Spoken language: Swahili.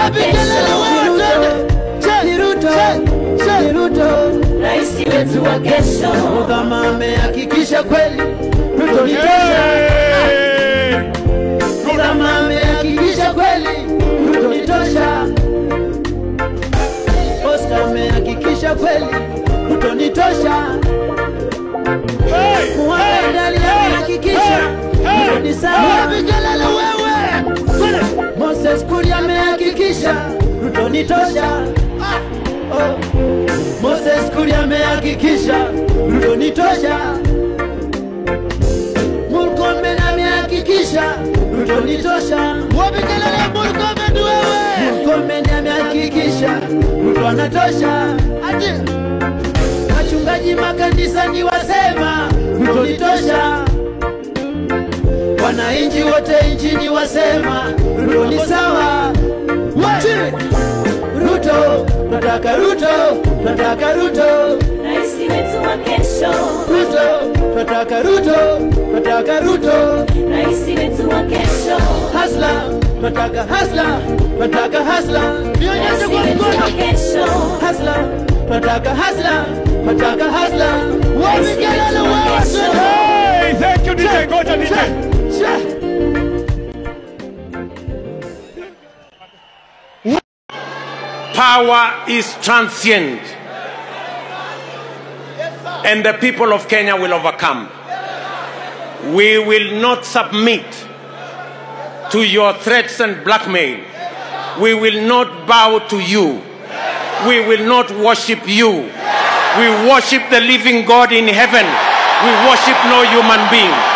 Wapi kelele wewe? H.E Ruto, rais wetu wa kesho. Kama amehakikisha kweli Ruto ni tosha. Kama amehakikisha kweli Ruto ni tosha. Oscar amehakikisha kweli Ruto ni tosha. Muhammad amehakikisha Ruto ni sawa. Wapi kelele wewe? Moses Kuria amehakikisha Ruto ni tosha. Moses Kuria amehakikisha Ruto ni tosha. Murkomen amehakikisha Ruto ni tosha. Wapi kelele Murkomen wewe? Murkomen amehakikisha Ruto anatosha. Ati wachungaji makanisani wasema Ruto ni tosha. Wananchi wote nchini wasema Ruto ni sawa. Ruto, nataka Ruto, nataka Ruto, rais wetu wa kesho. Ruto, nataka Ruto, nataka Ruto, rais wetu wa kesho. Hasla, nataka hasla, nataka hasla, nionyeshe kwa mkono. Hasla, nataka hasla, nataka hasla. Wapi kelele wewe? Hey, thank you DJ, go to DJ. Power is transient, and the people of Kenya will overcome. We will not submit to your threats and blackmail. We will not bow to you. We will not worship you. We worship the living God in heaven. We worship no human being.